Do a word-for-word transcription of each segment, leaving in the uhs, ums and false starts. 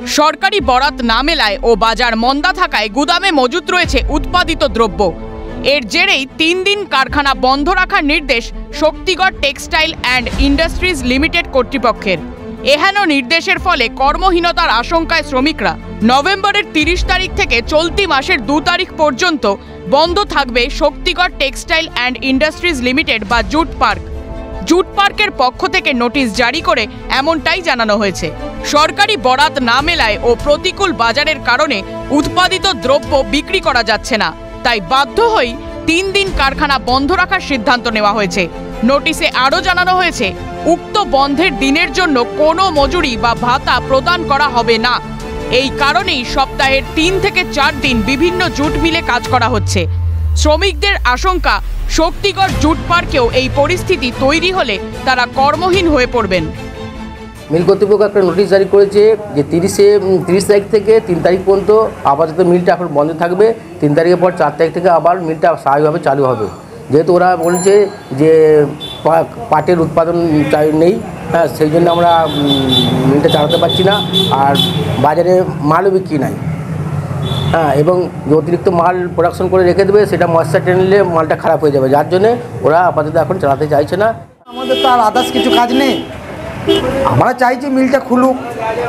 সরকারি বরাত না মেলায় ও বাজার মন্দা থাকায় গুদামে মজুত রয়েছে উৎপাদিত দ্রব্য। এর জেরেই তিন দিন কারখানা বন্ধ রাখার নির্দেশ Shaktigarh textile and industries limited কর্তৃপক্ষের। এহেন নির্দেশের ফলে কর্মহীনতার আশঙ্কায় শ্রমিকরা। নভেম্বরের তিরিশ তারিখ থেকে চলতি মাসের দু তারিখ পর্যন্ত বন্ধ থাকবে Shaktigarh textile and industries limited বা জুট পার্ক। জুট পার্কের পক্ষ থেকে নোটিশ জারি করে এমনটাই জানানো হয়েছে। সরকারি বরাত না মেলায় ও প্রতিকূল বাজারের কারণে উৎপাদিত দ্রব্য বিক্রি করা যাচ্ছে না, তাই বাধ্য হয়ে তিন দিন কারখানা বন্ধ রাখার সিদ্ধান্ত নেওয়া হয়েছে। নোটিশে আরও জানানো হয়েছে, উক্ত বন্ধের দিনের জন্য কোনো মজুরি বা ভাতা প্রদান করা হবে না। এই কারণেই সপ্তাহের তিন থেকে চার দিন বিভিন্ন জুট মিলে কাজ করা হচ্ছে। শ্রমিকদের আশঙ্কা, শক্তিগড় জুট পার্কেও এই পরিস্থিতি তৈরি হলে তারা কর্মহীন হয়ে পড়বেন। মিল কর্তৃপক্ষ একটা নোটিশ জারি করেছে যে তিরিশে তিরিশ তারিখ থেকে তিন তারিখ পর্যন্ত আপাতত মিলটা এখন বন্ধ থাকবে। তিন তারিখের পর চার তারিখ থেকে আবার মিলটা স্বাভাবিকভাবে চালু হবে। যেহেতু ওরা বলছে যে পাটের উৎপাদন নেই, হ্যাঁ, সেই জন্য আমরা মিলটা চালাতে পারছি না, আর বাজারে মালও বিক্রি নাই, হ্যাঁ, এবং যে অতিরিক্ত মাল প্রোডাকশন করে রেখে দেবে সেটা ময়শ্চার টেনলে মালটা খারাপ হয়ে যাবে, যার জন্যে ওরা আপাতত এখন চালাতে চাইছে না। আমাদের তো আর আদার্স কিছু কাজ নেই, আমরা চাইছি মিলটা খুলুক,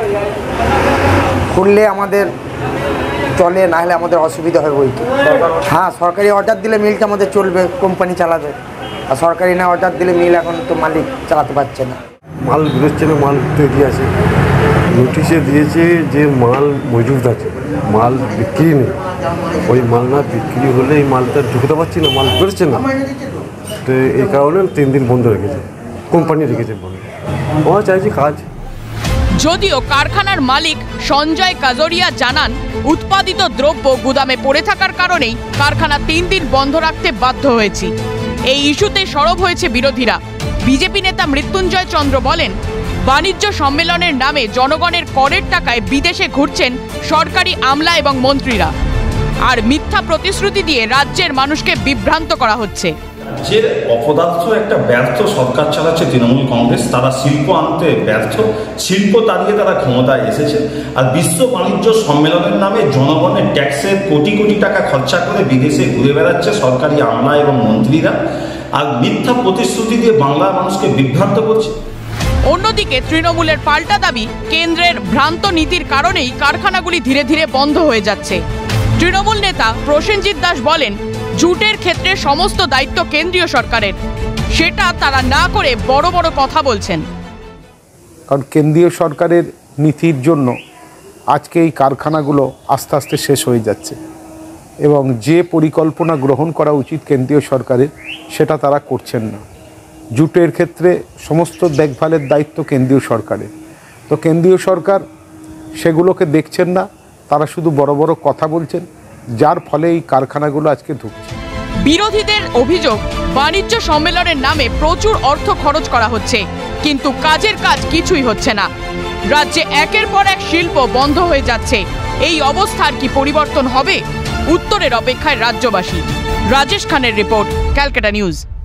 খুললে আমাদের চলে, না হলে আমাদের অসুবিধা হবে। বই হ্যাঁ, সরকারি অর্ডার দিলে মিলটা আমাদের চলবে, কোম্পানি চালাবে, আর সরকারি না অর্ডার দিলে মিল এখন তো মালিক চালাতে পারছে না। মাল বেরোচ্ছে না, মাল তৈরি আছে, নোটিশে দিয়েছে যে মাল মজুদ আছে, মাল বিক্রি নেই। ওই মাল না বিক্রি হলে এই মালটা ঢুকতে পারছি না, মাল বেরোচ্ছে না, তো এই কারণে তিন দিন বন্ধ রেখেছে, কোম্পানি রেখেছে বন্ধ। আমরা চাইছি কাজ। যদিও কারখানার মালিক সঞ্জয় কাজরিয়া জানান, উৎপাদিত দ্রব্য গুদামে পড়ে থাকার কারণেই কারখানা তিন দিন বন্ধ রাখতে বাধ্য হয়েছি। এই ইস্যুতে সরব হয়েছে বিরোধীরা। বিজেপি নেতা মৃত্যুঞ্জয় চন্দ্র বলেন, বাণিজ্য সম্মেলনের নামে জনগণের করের টাকায় বিদেশে ঘুরছেন সরকারি আমলা এবং মন্ত্রীরা, আর মিথ্যা প্রতিশ্রুতি দিয়ে রাজ্যের মানুষকে বিভ্রান্ত করা হচ্ছে। যে অপদার্থ একটা ব্যর্থ সরকার চালাচ্ছে তৃণমূল কংগ্রেস, তারা শিল্প আনতে ব্যর্থ, শিল্প তাড়িয়ে তারা ক্ষমতায় এসেছে, আর বিশ্ব বাণিজ্য সম্মেলনের নামে জনগণের ট্যাক্সের কোটি কোটি টাকা খরচা করে বিদেশে ঘুরে বেড়াচ্ছে সরকারি আমলা এবং মন্ত্রীরা, আর মিথ্যা প্রতিশ্রুতি দিয়ে বাংলার মানুষকে বিভ্রান্ত করছে। অন্যদিকে তৃণমূলের পাল্টা দাবি, কেন্দ্রের ভ্রান্ত নীতির কারণেই কারখানাগুলি ধীরে ধীরে বন্ধ হয়ে যাচ্ছে। তৃণমূল নেতা প্রসেনজিৎ দাস বলেন, জুটের ক্ষেত্রে সমস্ত দায়িত্ব কেন্দ্রীয় সরকারের, সেটা তারা না করে বড় বড় কথা বলছেন। কারণ কেন্দ্রীয় সরকারের নীতির জন্য আজকে এই কারখানাগুলো আস্তে আস্তে শেষ হয়ে যাচ্ছে, এবং যে পরিকল্পনা গ্রহণ করা উচিত কেন্দ্রীয় সরকারের সেটা তারা করছেন না। জুটের ক্ষেত্রে সমস্ত দেখভালের দায়িত্ব কেন্দ্রীয় সরকারের, তো কেন্দ্রীয় সরকার সেগুলোকে দেখছেন না, তারা শুধু বড় বড় কথা বলছেন, যার ফলে এই কারখানাগুলো আজকে ঢুকছে। বিরোধীদের অভিযোগ, বাণিজ্য সম্মেলনের নামে প্রচুর অর্থ খরচ করা হচ্ছে, কিন্তু কাজের কাজ কিছুই হচ্ছে না। রাজ্যে একের পর এক শিল্প বন্ধ হয়ে যাচ্ছে। এই অবস্থার কি পরিবর্তন হবে? উত্তরের অপেক্ষায় রাজ্যবাসী। রাজেশ খানের রিপোর্ট, ক্যালকাটা নিউজ।